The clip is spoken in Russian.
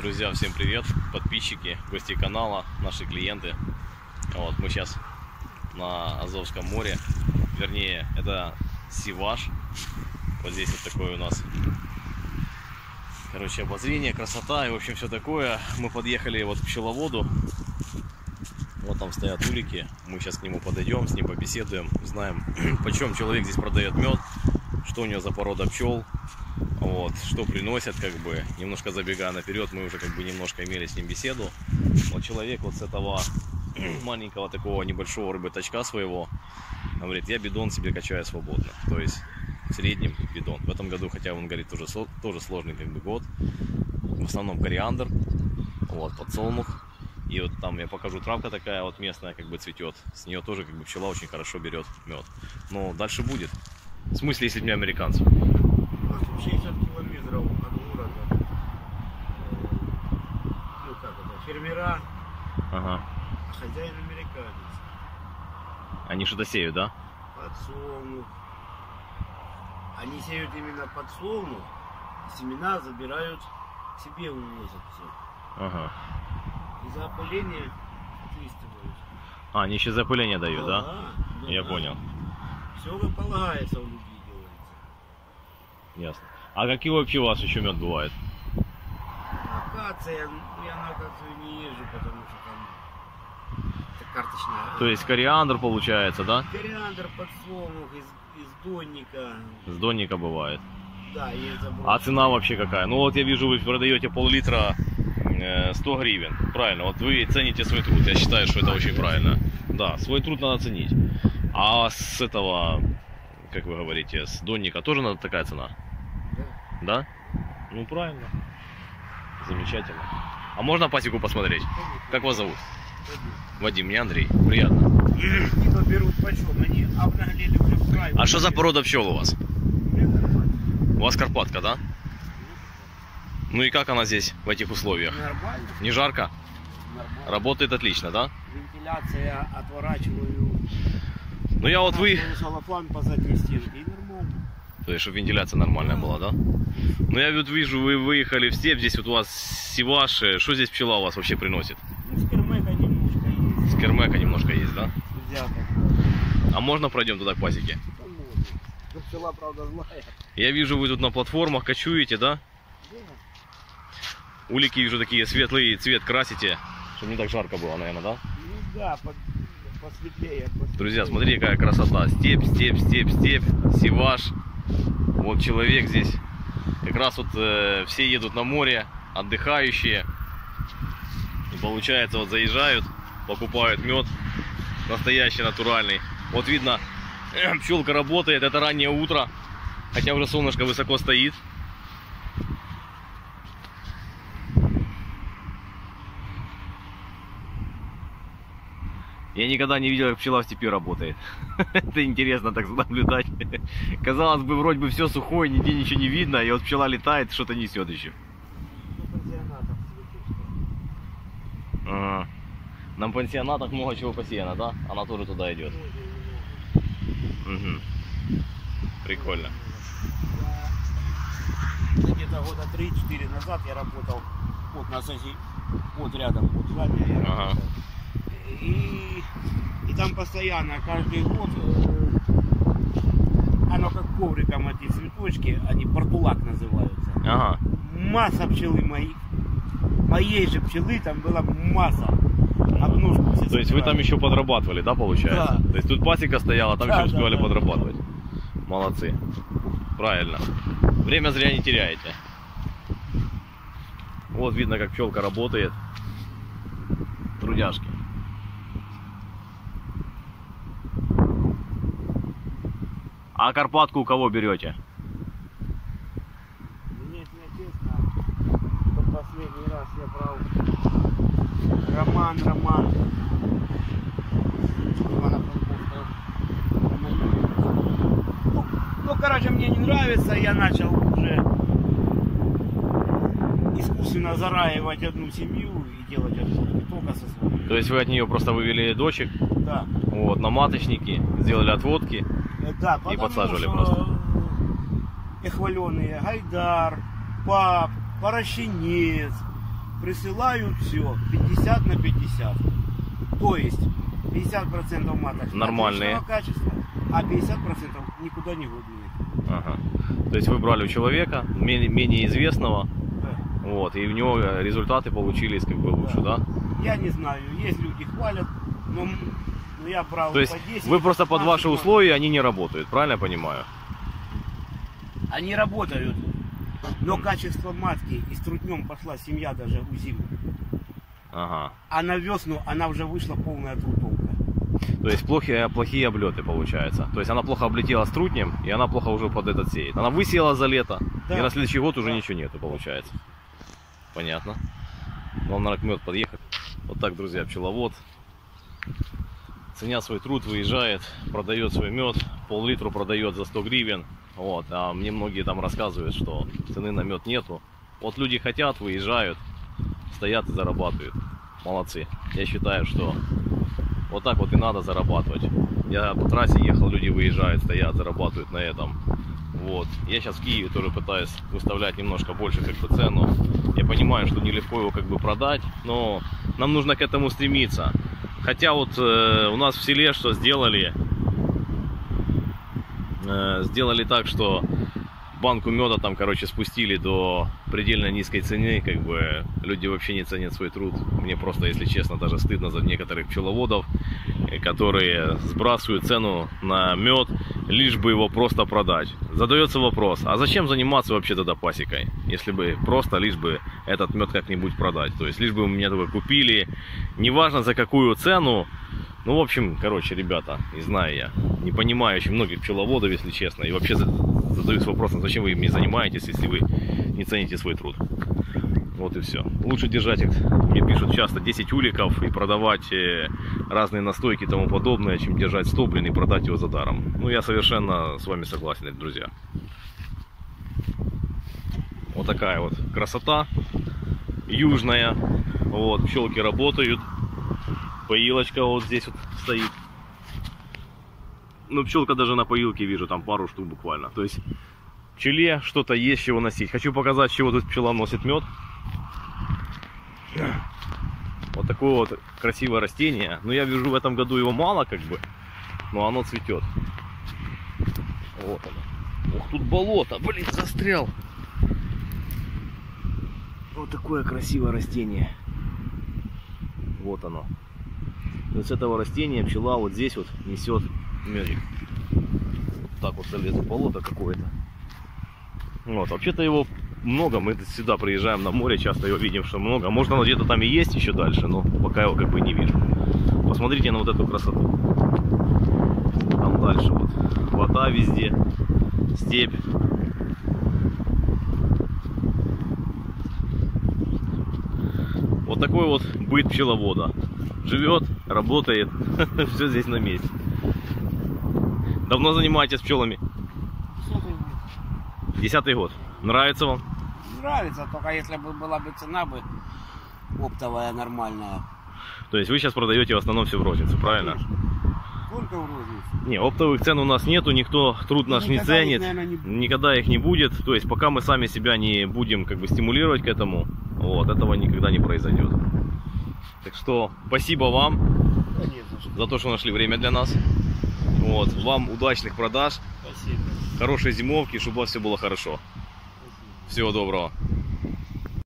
Друзья, всем привет, подписчики, гости канала, наши клиенты. Вот, мы сейчас на Азовском море, вернее, это Сиваш. Вот здесь вот такое у нас, короче, обозрение, красота и, в общем, все такое. Мы подъехали вот к пчеловоду. Вот там стоят улики. Мы сейчас к нему подойдем, с ним побеседуем, узнаем, почем человек здесь продает мед, что у него за порода пчел. Вот, что приносят, как бы, немножко забегая наперед, мы уже как бы немножко имели с ним беседу. Вот человек вот с этого маленького такого небольшого рыбыточка своего говорит: я бидон себе качаю свободно, то есть в среднем бидон. В этом году, хотя он говорит, тоже сложный как бы год, в основном кориандр, вот, подсолнух. И вот там я покажу, травка такая вот местная как бы цветет, с нее тоже как бы пчела очень хорошо берет мед. Но дальше будет. В смысле, если мне американцев? 60 километров от города. Ну как это, фермера, Ага. а хозяин американец. Они что-то сеют, да? Подсолнух. Они сеют именно подсолнух, семена забирают себе, увозят все. Ага. И за опыление отвистывают. А, они еще запыление дают, да? Да, Я понял. Все как полагается у людей делается. Ясно. А какие вообще у вас еще мед бывает? Акация, я на акацию не езжу, потому что там это карточная. То есть кориандр получается, да? Кориандр, подсолнух, из донника. С донника бывает. Да, есть заброс. А цена вообще какая? Ну вот я вижу, вы продаете пол-литра 100 гривен. Правильно, вот вы цените свой труд. Я считаю, что это очень правильно. Да, свой труд надо ценить. А с этого, как вы говорите, с донника тоже надо такая цена? Да. Да? Ну правильно. Замечательно. А можно пасеку посмотреть? Как вас зовут? Вадим, мне Андрей. Приятно. Они берут почем, они обнаглели уже в край. А что за порода пчел у вас? У вас Карпатка, да? Ну и как она здесь, в этих условиях? Нормально. Не жарко? Нормально. Работает отлично, да? Вентиляция отворачиваю. Ну я вот вы... Салафан по задней стенке и нормально. То есть, чтобы вентиляция нормальная была, да? Ну я вот вижу, вы выехали в степь, здесь вот у вас Сиваш. Что здесь пчела у вас вообще приносит? Ну, с кермека немножко есть. С кермека немножко есть, да? Взято. А можно пройдем туда к пасеке? Да можно. Но пчела, правда, злая. Я вижу, вы тут на платформах кочуете, да? Да. Улики вижу такие светлые, цвет красите, чтобы не так жарко было, наверное, да? Ну да, посветлее. Друзья, смотри, какая красота. Степь, степь, степь, степь, Сиваш. Вот человек здесь. Как раз вот все едут на море, отдыхающие. И получается, вот заезжают, покупают мед. Настоящий, натуральный. Вот видно, пчелка работает, это раннее утро. Хотя уже солнышко высоко стоит. Я никогда не видел, как пчела в степи работает. Это интересно так наблюдать. Казалось бы, вроде бы все сухое, нигде ничего не видно, и вот пчела летает, что-то несет еще. Ага. На пансионатах много чего посеяно, да? Она тоже туда идет. Угу. Прикольно. Где-то года 3-4 назад я работал вот на соседи, вот рядом, вот с вами я работал. И там постоянно, каждый год, оно как ковриком эти цветочки, они портулак называются. Ага. Масса пчелы моей же пчелы там была масса. Обножку все То есть вы там еще подрабатывали, да, получается? Да. То есть тут пасека стояла, там Да, еще успевали да, да. подрабатывать. Молодцы. Правильно. Время зря не теряете. Вот видно, как пчелка работает. Трудяшки. А Карпатку у кого берете? Мне честно, что последний раз я брал Роман. Ивана Франковского. Ну, короче, мне не нравится, я начал уже искусственно зараивать одну семью и делать отводки только со своей. То есть вы от нее просто вывели дочек, Да. вот, на маточники, сделали отводки. Да, И подсаживали что просто. И хваленые Гайдар, Пап, Порощенец, присылают все 50 на 50. То есть 50% маток нормальные качества, а 50% никуда не годные. Ага. То есть вы брали у человека менее известного, Да. вот, и у него результаты получились как бы лучше, да? Я не знаю, есть люди хвалят, но я брал То есть по 10. вы просто под 15 ваши маток. условия, они не работают, правильно я понимаю? Они работают, но качество матки, и с трутнем пошла семья даже у зимы. Ага. А на весну она уже вышла полная трутовка. То есть плохие облеты получается. То есть она плохо облетела с трутнем, и она плохо уже под этот сеет. Она высеяла за лето, Да. и на следующий год уже Да. ничего нету получается. Понятно. Вам надо к мед подъехать. Вот так, друзья, пчеловод, ценя свой труд, выезжает, продает свой мед, пол-литру продает за 100 гривен. Вот. А мне многие там рассказывают, что цены на мед нету. Вот люди хотят, выезжают, стоят и зарабатывают. Молодцы. Я считаю, что вот так вот и надо зарабатывать. Я по трассе ехал, люди выезжают, стоят, зарабатывают на этом. Вот. Я сейчас в Киеве тоже пытаюсь выставлять немножко больше как бы цену. Я понимаю, что нелегко его как бы продать, но нам нужно к этому стремиться. Хотя вот у нас в селе что сделали? Сделали так, что банку меда там, короче, спустили до предельно низкой цены, как бы люди вообще не ценят свой труд. Мне просто, если честно, даже стыдно за некоторых пчеловодов, которые сбрасывают цену на мед, лишь бы его просто продать. Задается вопрос, а зачем заниматься вообще тогда пасекой, если бы просто лишь бы этот мед как-нибудь продать? То есть лишь бы у меня такой купили, неважно за какую цену. Ну, в общем, короче, ребята, не знаю я, не понимаю очень многих пчеловодов, если честно, и вообще задаюсь вопросом, зачем вы ими занимаетесь, если вы не цените свой труд. Вот и все. Лучше держать их, мне пишут часто, 10 уликов и продавать разные настойки и тому подобное, чем держать 100, блин, и продать его за даром. Ну, я совершенно с вами согласен, друзья. Вот такая вот красота южная. Вот, пчелки работают. Поилочка вот здесь вот стоит. Ну, пчелка даже на поилке вижу, там пару штук буквально. То есть пчеле что-то есть, чего носить. Хочу показать, чего тут пчела носит мед. Вот такое вот красивое растение. Но я вижу, в этом году его мало, как бы. Но оно цветет. Вот оно. Ух, тут болото. Блин, застрял. Вот такое красивое растение. Вот оно. И вот с этого растения пчела вот здесь вот несет медик. Так вот залез в болото какое-то. Вот, вообще-то его много, мы сюда приезжаем на море, часто его видим, что много. Может, оно где-то там и есть еще дальше, но пока его как бы не вижу. Посмотрите на вот эту красоту. Там дальше вот вода везде, степь. Вот такой вот быт пчеловода. Живет, работает, все здесь на месте. Давно занимаетесь пчелами? 10-й год. Нравится вам? Нравится, только если бы была бы цена бы оптовая, нормальная. То есть вы сейчас продаете в основном все в розницу, правильно? Сколько в рознице? Не, оптовых цен у нас нету, никто труд наш не Никогда их, ценит, наверное, не будет. никогда их не будет. То есть пока мы сами себя не будем как бы стимулировать к этому, вот, этого никогда не произойдет. Так что спасибо вам за то, что нашли время для нас. Вот, вам удачных продаж, Спасибо. хорошей зимовки, чтобы у вас все было хорошо. Всего доброго.